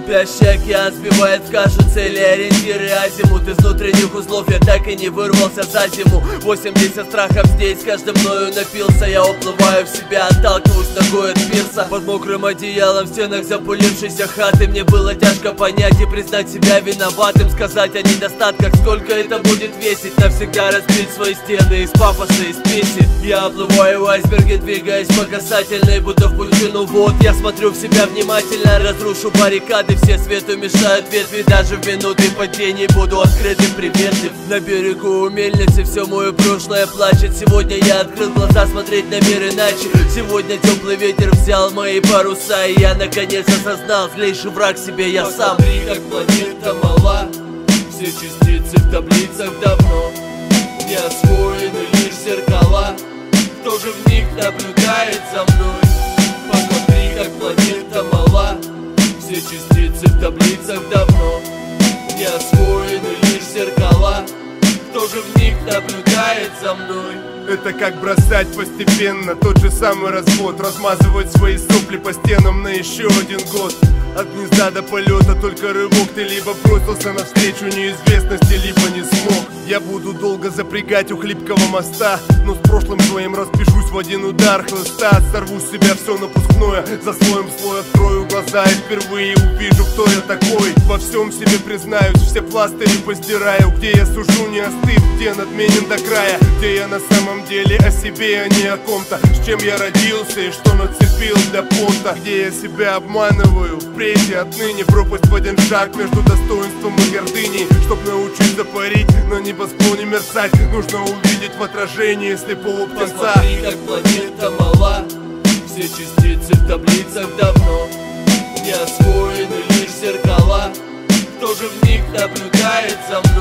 Кипящий океан сбивает в кашу цели, ориентиры, азимут. Из внутренних узлов я так и не вырвался за зиму. 80 страхов здесь, каждый мною напился. Я уплываю в себя, отталкиваюсь ногой от пирса. Под мокрым одеялом в стенах запылившейся хаты. Мне было тяжко понять и признать себя виноватым. Сказать о недостатках, сколько это будет весить. Навсегда разбить свои стены из пафоса, из песен. Я оплываю в айсберге, двигаясь по касательной, будто в пучину вод. Я смотрю в себя внимательно, разрушу баррикады. Все свету мешают ветви, даже в минуты падений буду открытым, приветлив. На берегу у мельницы все мое прошлое плачет. Сегодня я открыл глаза смотреть на мир иначе. Сегодня теплый ветер взял мои паруса, и я наконец осознал, злейший враг себе я сам. Посмотри, как планета мала, все частицы в таблицах давно не освоены, лишь зеркала. Кто же в них наблюдает за мной? Посмотри, как планета мала, все частицы в таблицах давно не освоены, лишь зеркала. Кто же в них наблюдает за мной? Это как бросать постепенно тот же самый развод, размазывать свои сопли по стенам на еще один год. От гнезда до полета только рывок. Ты либо бросился навстречу неизвестности, либо не смог. Я буду долго запрягать у хлипкого моста, но с прошлым своим распишусь в один удар хлыста. Сорву с себя все напускное, за слоем слоя открою глаза и впервые увижу, кто я такой. Во всем себе признаюсь, все пластыри постираю. Где я сужу не остыв, где надменен до края, где я на самом деле о себе, а не о ком-то. С чем я родился и что нацепил для понта. Где я себя обманываю, впредь и отныне пропасть в один шаг между достоинством и гордыней. Чтоб научиться парить, на небосклоне мерцать, нужно увидеть в отражении слепого птенца. Посмотри, как планета мала, все частицы в таблицах давно не освоены, лишь зеркала. Кто же в них наблюдает за мной?